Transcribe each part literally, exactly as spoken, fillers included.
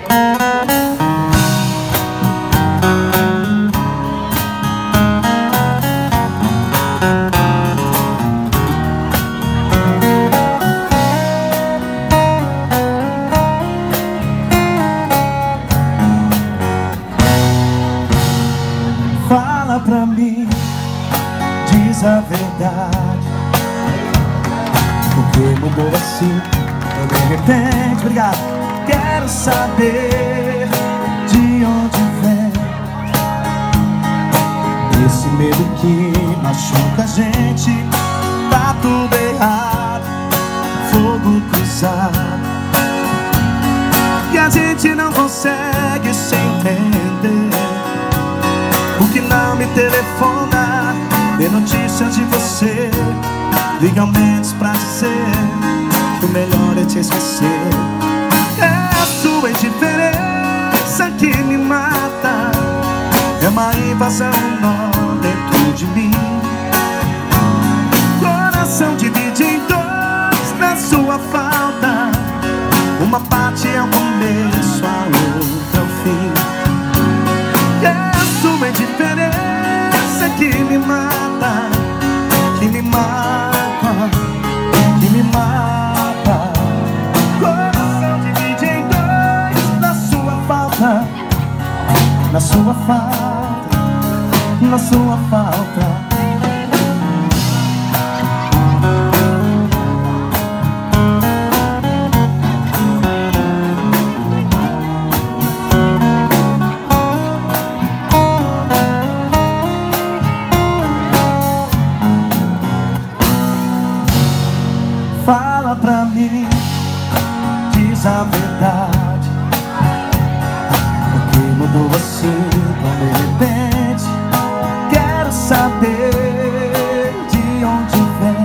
Fala pra mim, diz a verdade. Por que mudou assim, de repente? Obrigado. Quero saber de onde vem esse medo que machuca a gente. Tá tudo errado, fogo cruzado, e a gente não consegue se entender. Por que não me telefona, dê notícias de você, liga ao menos pra dizer que o melhor é te esquecer. É a sua indiferença que me mata, é uma invasão, um nó dentro de mim. Coração divide em dois na sua falta, uma parte é o começo, a outra é o fim. É a sua indiferença que me mata, que me mata, que me mata. Coração divide em dois na sua falta, na sua falta, na sua falta. Fala pra mim, diz a verdade. Por que mudou assim tão de repente? Quero saber de onde vem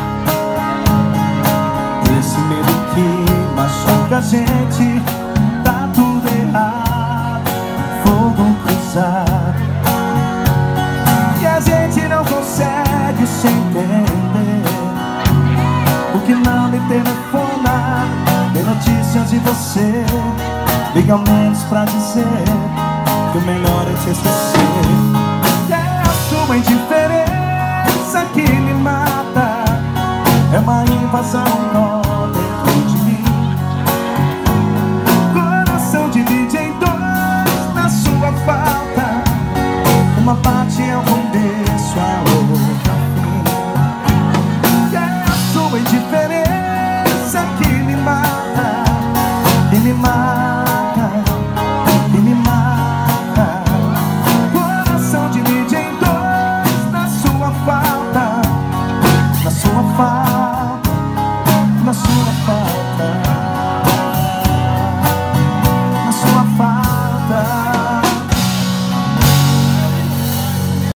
esse medo que machuca a gente. Tá tudo errado, fogo cruzado, e a gente não consegue se entender. Por que não me telefona, dê notícias de você, liga ao menos pra dizer que o melhor é te esquecer. É a sua indiferença que me mata, é uma invasão, um nó dentro de mim. Coração divide em dois na sua falta, uma parte é o começo, a outra é o fim. É a sua indiferença que me mata, que me mata, que me mata. Coração divide em dois na sua falta, na sua falta, na sua falta.